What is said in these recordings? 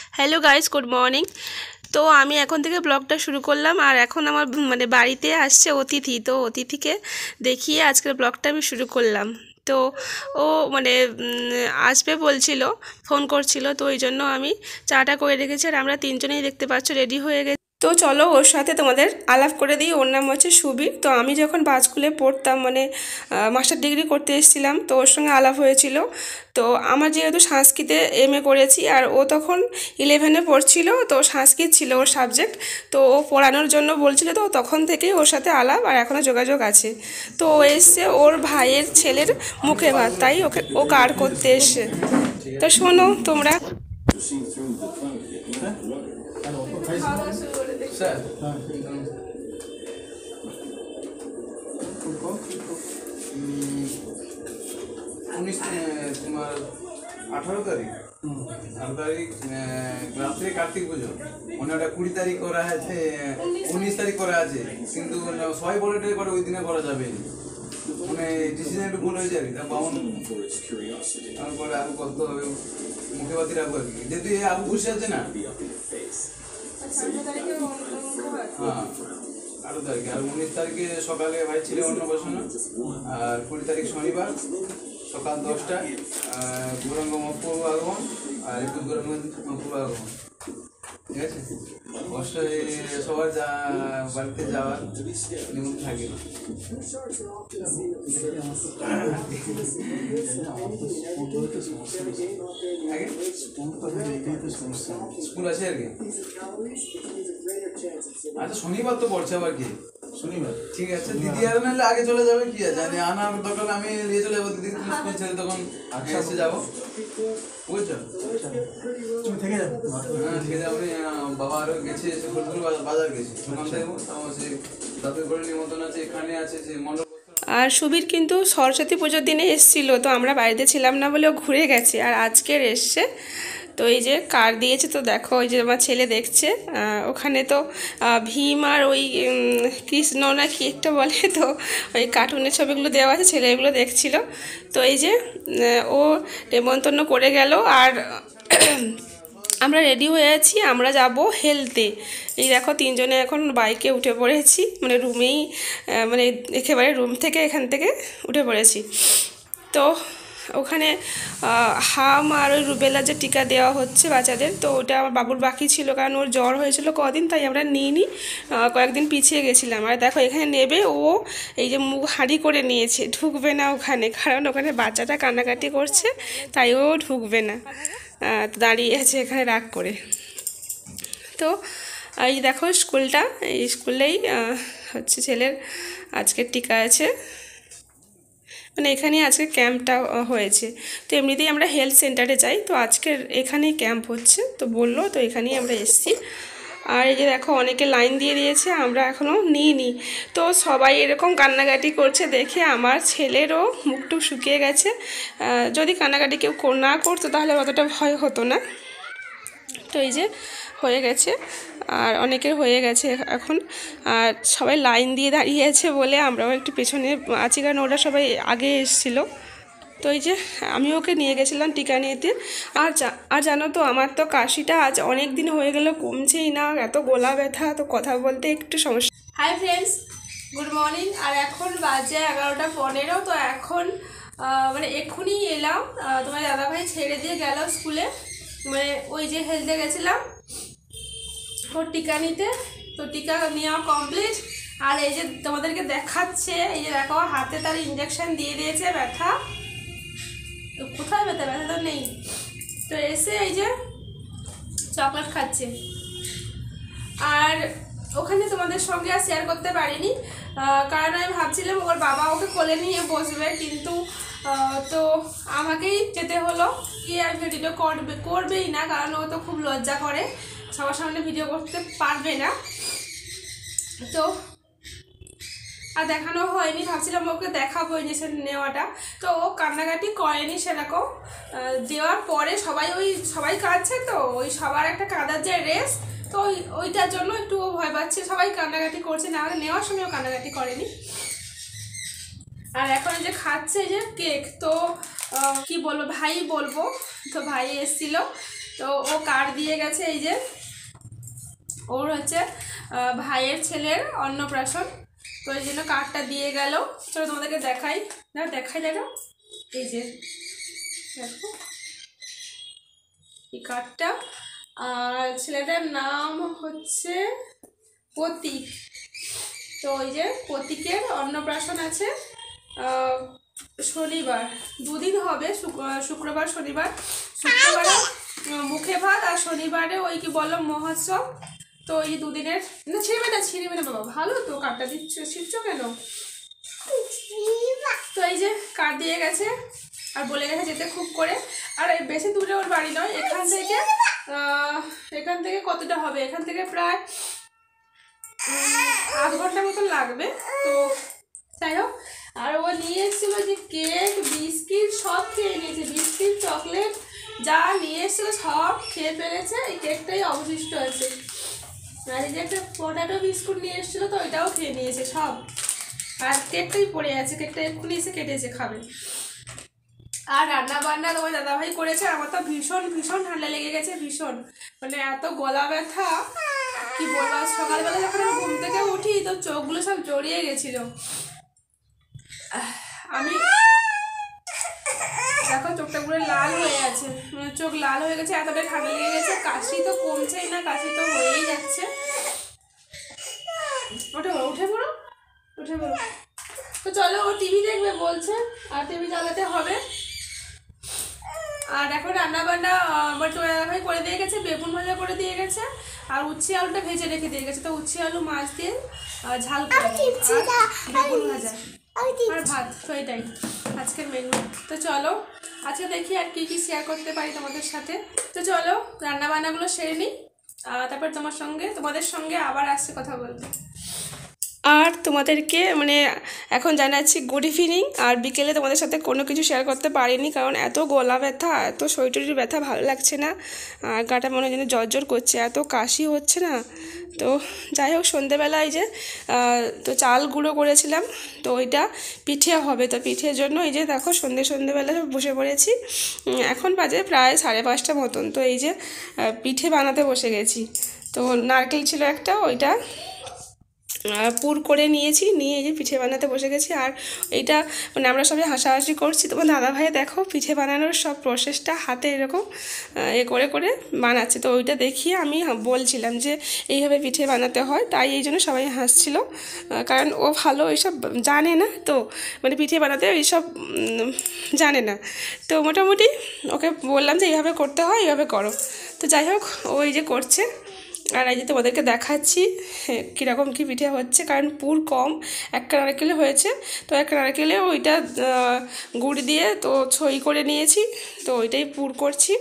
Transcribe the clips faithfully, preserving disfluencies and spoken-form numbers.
Hello guys, good morning. তো আমি এখন থেকে ব্লগটা শুরু করলাম। আর এখন আমার মানে বাড়িতে আসছে অতিথি, তো অতিথিকে দেখিয়ে আজকের ব্লগটা আমি শুরু করলাম। তো ও মানে আসবে বলছিল, ফোন করছিল, তো ওই জন্য আমি চাটা করে রেখেছি। আর আমরা তিনজনেই দেখতে পাচ্ছ রেডি হয়ে গেছি। তো চলো ওর সাথে তোমাদের আলাপ করে দিই। ওর নাম হচ্ছে সুবীর। তো আমি যখন বাজ স্কুলে পড়তাম, মানে মাস্টার ডিগ্রি করতে এসেছিলাম, তো ওর সঙ্গে আলাপ হয়েছিল। তো আমার যেহেতু সংস্কৃতে এম এ করেছি, আর ও তখন ইলেভেনে পড়ছিল, তো সংস্কৃত ছিল ওর সাবজেক্ট। তো ও পড়ানোর জন্য বলছিল, তো তখন থেকেই ওর সাথে আলাপ আর এখনও যোগাযোগ আছে। তো ও এসছে ওর ভাইয়ের ছেলের মুখে ভাত, তাই ওকে ও কার করতে এসছে। তো শোনো তোমরা। उन्नीस तुम्हार अठारो तारीख अठारो तारीख रात्रे कार्तिक पुजो ওনাটা কুড়ি তারিখ করা আছে, উনিশ তারিখ করা আছে, কিন্তু সবাই বলে করে ওই দিনে করা যাবে, মানে ডিসিশন একটু ভুল হয়ে যাবে। তা বামন তারপরে আরো করতে হবে, মুখে বাতি রাখবো আর কি, যেহেতু এই আবু বসে আছে না। হ্যাঁ আঠারো তারিখে, আর উনিশ তারিখে সকালে ভাই ছিল অন্নপ্রাশন, আর কুড়ি তারিখ শনিবার সকাল দশটায় গৌরাঙ্গ মহাপ্রভু আগমন, আর একুশ গৌরাঙ্গ মহাপ্রভু আগমন। ঠিক আছে, অবশ্যই সবার যা বাড়িতে যাওয়ার নিয়ম থাকে। স্কুল আছে আর কি। আচ্ছা শনিবার তো পড়ছে আবার কি, শনিবার ঠিক আছে। দিদি আর নাহলে আগে চলে যাবে, কি আছে আনার দরকার, আমি নিয়ে চলে যাবো। দিদি স্কুল ছেড়ে তখন এসে যাবো, বুঝছো? তুমি থেকে যাবো? হ্যাঁ থেকে যাবো। বাবা আরও গেছে, ফলপুর বাজার গেছে, ওখান থেকে সে দাঁতের করে নিমন্ত্রণ আছে, এখানে আছে যে মণ্ডপ। আর সুবীর কিন্তু সরস্বতী পুজোর দিনে এসেছিলো, তো আমরা বাড়িতে ছিলাম না বলে ও ঘুরে গেছে, আর আজকের এসছে। তো এই যে কার দিয়েছে, তো দেখো ওই যে আমার ছেলে দেখছে, ওখানে তো ভীম আর ওই কৃষ্ণ না কি একটা বলে, তো ওই কার্টুনের ছবিগুলো দেওয়া আছে, ছেলে এগুলো দেখছিল। তো এই যে ও নেমন্তন্ন করে গেল, আর আমরা রেডি হয়ে আছি, আমরা যাব হেলতে। এই দেখো তিনজনে এখন বাইকে উঠে পড়েছি, মানে রুমেই, মানে একেবারে রুম থেকে এখান থেকে উঠে পড়েছি। তো ওখানে হাম আর ওই রুবেলা যে টিকা দেওয়া হচ্ছে বাচ্চাদের, তো ওটা আমার বাবুর বাকি ছিল, কারণ ওর জ্বর হয়েছিল কদিন, তাই আমরা নিইনি, কয়েকদিন পিছিয়ে গেছিলাম। আর দেখো এখানে নেবে, ও এই যে মুখ হাঁড়ি করে নিয়েছে, ঢুকবে না ওখানে, কারণ ওখানে বাচ্চাটা কান্নাকাটি করছে, তাই ও ঢুকবে না, দাঁড়িয়ে আছে এখানে রাগ করে। তো এই দেখো স্কুলটা, এই স্কুলেই হচ্ছে ছেলের আজকের টিকা আছে, মানে এখানেই আজকে ক্যাম্পটা হয়েছে। তো এমনিতেই আমরা হেলথ সেন্টারে যাই, তো আজকের এখানেই ক্যাম্প হচ্ছে, তো বললো, তো এখানেই আমরা এসেছি। আর এই যে দেখো অনেকে লাইন দিয়ে দিয়েছে, আমরা এখনও নিইনি। তো সবাই এরকম কান্নাকাটি করছে দেখে আমার ছেলেরও মুখটু শুকিয়ে গেছে। যদি কান্নাকাটি কেউ না করতো তাহলে অতটা ভয় হতো না। তো এই যে হয়ে গেছে, আর অনেকের হয়ে গেছে এখন, আর সবাই লাইন দিয়ে দাঁড়িয়ে আছে বলে আমরাও একটু পেছনে আছি, কারণ ওরা সবাই আগে এসেছিলো। তো এই যে আমি ওকে নিয়ে গেছিলাম টিকা নিতে। আর আর জানো তো আমার তো কাশিটা আজ অনেক দিন হয়ে গেল, কমছেই না, এত গলা ব্যথা, তো কথা বলতে একটু সমস্যা। Hi friends, good morning. আর এখন বাজে এগারোটা পনেরো। তো এখন মানে এক্ষুনি এলাম, তোমার দাদাভাই ছেড়ে দিয়ে গেল স্কুলে, মানে ওই যে হেলতে গেছিলাম ওর টিকা নিতে। তো টিকা নেওয়া কমপ্লিট, আর এই যে তোমাদেরকে দেখাচ্ছে, এই যে দেখো হাতে তার ইঞ্জেকশন দিয়ে দিয়েছে, ব্যথা তো কোথায় ব্যথা, ব্যথা তো নেই। তো এসে এই যে চকলেট খাচ্ছে। আর ওখানে তোমাদের সঙ্গে আর শেয়ার করতে পারিনি, কারণ আমি ভাবছিলাম ওর বাবা ওকে কোলে নিয়ে বসবে, কিন্তু তো আমাকেই যেতে হলো। কি আর ভিডিও করবে করবেই না, কারণ ও তো খুব লজ্জা করে, সবার সামনে ভিডিও করতে পারবে না। তো আর দেখানো হয়নি, ভাবছিলাম ওকে দেখাবো ইঞ্জেকশন নেওয়াটা, তো ও কান্নাকাটি করেনি সেরকম। দেওয়ার পরে সবাই ওই সবাই কাঁদছে, তো ওই সবার একটা কাঁদার যে রেস, তো ওই ওইটার জন্য একটু ভয় পাচ্ছে, সবাই কান্নাকাটি করছে, না হলে নেওয়ার সময়ও কান্নাকাটি করেনি। আর এখন যে খাচ্ছে যে কেক, তো কি বলবো ভাই বলবো, তো ভাই এসেছিল, তো ও কার্ড দিয়ে গেছে, এই যে ওর হচ্ছে ভাইয়ের ছেলের অন্নপ্রাশন, তো এই জন্য কার্ডটা দিয়ে গেল। চলো তোমাদেরকে দেখাই, না দেখাই দেখো, এই যে দেখো এই কার্ডটা। আর ছেলেটার নাম হচ্ছে প্রতীক। তো ওই যে প্রতীকের অন্নপ্রাশন আছে শনিবার, দুদিন হবে, শুক্রবার শনিবার। শুক্রবারে মুখে ভাত আর শনিবারে ওই কি বলো মহোৎসব। তো এই দুদিনের না ছিঁড়বে না, ছিঁড়বে না বাবা, ভালো তো কার্ডটা দিচ্ছ, ছিঁড়ছ কেন? তো এই যে কার্ড দিয়ে গেছে আর বলে গেছে যেতে খুব করে। আর বেশি দূরে ওর বাড়ি নয়, এখান থেকে এখান থেকে কতটা হবে, এখান থেকে প্রায় আধ ঘন্টা মতন লাগবে। তো যাই হোক, আর ও নিয়ে এসেছিলো যে কেক বিস্কিট সব খেয়ে নিয়েছে, বিস্কিট চকলেট যা নিয়ে এসেছিলো সব খেয়ে ফেলেছে, এই কেকটাই অবশিষ্ট আছে। আর এই যে একটা পটাটো বিস্কুট নিয়ে এসেছিলো তো ওইটাও খেয়ে নিয়েছে সব, আর কেকটাই পড়ে আছে, কেকটা এক্ষুনি এসে কেটেছে খাবে। আর রান্না বান্না তোমার দাদাভাই করেছে, আমার তো ভীষণ ভীষণ ঠান্ডা লেগে গেছে, ভীষণ মানে এত গলা ব্যথা কি বলবো। সকালবেলা যখন আমি ঘুম থেকে উঠি তো চোখগুলো সব জড়িয়ে গেছিল। আমি দেখো চোখটা পুরো লাল হয়ে আছে, মানে চোখ লাল হয়ে গেছে, এতটাই ঠান্ডা লেগে গেছে। কাশি তো কমছেই না, কাশি তো হয়েই যাচ্ছে। ওঠে পড়ো, উঠে পড়ো, উঠে পড়ো। তো চলো ও টিভি দেখবে বলছে, আর টিভি চালাতে হবে। আর এখন রান্না বান্না আমার ভাই করে দিয়ে গেছে, বেগুন ভাজা করে দিয়ে গেছে, আর উচ্ছে আলুটা ভেজে রেখে দিয়ে গেছে। তো উচ্ছে আলু মাছ দিয়ে ঝাল করে বেগুন ভাজা আর ভাত, তো এটাই আজকের মেনু। তো চলো আজকে দেখি আর কি কি শেয়ার করতে পারি তোমাদের সাথে। তো চলো রান্না বান্নাগুলো সেরে নিই, তারপর তোমার সঙ্গে তোমাদের সঙ্গে আবার আসছে কথা বলতে। আর তোমাদেরকে মানে এখন জানাচ্ছি গুড ইভিনিং। আর বিকেলে তোমাদের সাথে কোনো কিছু শেয়ার করতে পারিনি, কারণ এত গলা ব্যথা, এত শরীরের ব্যথা, ভালো লাগছে না। আর গাটা মনে হয় যেন জ্বর জ্বর করছে, এত কাশি হচ্ছে না। তো যাই হোক সন্ধেবেলায় যে তো চাল গুঁড়ো করেছিলাম, তো ওইটা পিঠে হবে। তো পিঠের জন্য এই যে দেখো সন্ধে সন্ধেবেলা বসে পড়েছি, এখন বাজে প্রায় সাড়ে পাঁচটা মতন। তো এই যে পিঠে বানাতে বসে গেছি। তো নারকেল ছিল একটা, ওইটা পুর করে নিয়েছি, নিয়ে এই যে পিঠে বানাতে বসে গেছি। আর এইটা মানে আমরা সবাই হাসাহাসি করছি, তোমার দাদাভাই দেখো পিঠে বানানোর সব প্রসেসটা হাতে এরকম এ করে করে বানাচ্ছে। তো ওইটা দেখিয়ে আমি বলছিলাম যে এইভাবে পিঠে বানাতে হয়, তাই এই জন্য সবাই হাসছিল, কারণ ও ভালো এইসব জানে না, তো মানে পিঠে বানাতে এইসব জানে না। তো মোটামুটি ওকে বললাম যে এইভাবে করতে হয়, এইভাবে করো। তো যাই হোক ও এই যে করছে। আর এই যে তোমাদেরকে দেখাচ্ছি কীরকম কী পিঠে হচ্ছে, কারণ পুর কম, একটা নারকেলে হয়েছে। তো একটা নারকেলে ওইটা গুড় দিয়ে তো ছই করে নিয়েছি, তো ওইটাই পুর করছি।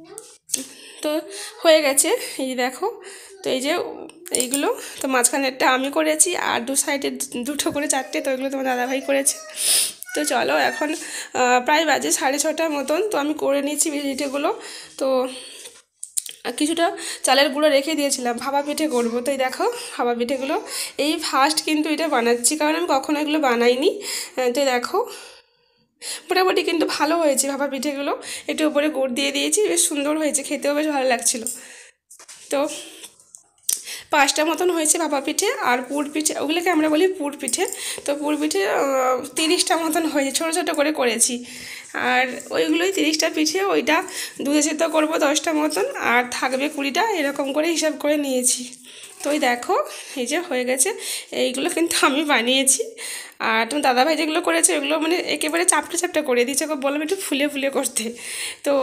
তো হয়ে গেছে এই যে দেখো। তো এই যে এইগুলো তো মাঝখানেরটা আমি করেছি, আর দু সাইডে দুটো করে চারটে, তো এগুলো তোমার দাদাভাই করেছে। তো চলো এখন প্রায় বাজে সাড়ে ছটার মতন, তো আমি করে নিয়েছি পিঠেগুলো। তো কিছুটা চালের গুঁড়ো রেখে দিয়েছিলাম, ভাপা পিঠে করবো। তো এই দেখো ভাপা পিঠেগুলো এই ফার্স্ট কিন্তু এটা বানাচ্ছি, কারণ আমি কখনো এগুলো বানাইনি। তো দেখো মোটামুটি কিন্তু ভালো হয়েছে ভাপা পিঠেগুলো, একটু উপরে গুড় দিয়ে দিয়েছি, বেশ সুন্দর হয়েছে, খেতেও বেশ ভালো লাগছিলো। তো পাঁচটা মতন হয়েছে ভাপা পিঠে। আর পুর পিঠে, ওগুলোকে আমরা বলি পুর পিঠে। তো পুর পিঠে তিরিশটা মতন হয়েছে, ছোটো ছোটো করে করেছি। আর ওইগুলোই তিরিশটা পিঠে, ওইটা দুধে সেদ্ধ করবো দশটা মতন, আর থাকবে কুড়িটা, এরকম করে হিসাব করে নিয়েছি। তো ওই দেখো এই যে হয়ে গেছে, এইগুলো কিন্তু আমি বানিয়েছি। আর তোমার দাদাভাই যেগুলো করেছে ওগুলো মানে একেবারে চাপটা চাপটা করে দিয়েছে, ওকে বললাম একটু ফুলে ফুলে করতে, তো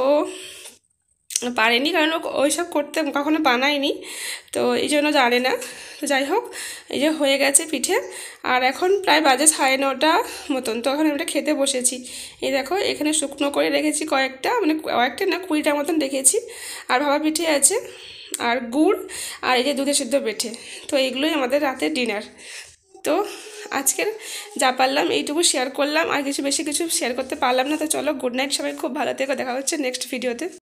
পারেনি, কারণ ওই সব করতে কখনো বানায়নি, তো এই জন্য জানে না। তো যাই হোক এই যে হয়ে গেছে পিঠে। আর এখন প্রায় বাজে সাড়ে নটা মতন, তো এখন আমরা খেতে বসেছি। এই দেখো এখানে শুকনো করে রেখেছি কয়েকটা, মানে কয়েকটা না কুড়িটা মতন রেখেছি। আর ভাপা পিঠে আছে, আর গুড়, আর এই যে দুধে সিদ্ধ পিঠে। তো এইগুলোই আমাদের রাতের ডিনার। তো আজকের যা পারলাম এইটুকু শেয়ার করলাম, আর কিছু বেশি কিছু শেয়ার করতে পারলাম না। তো চলো গুড নাইট সবাই, খুব ভালো থেকো, দেখা হচ্ছে নেক্সট ভিডিওতে।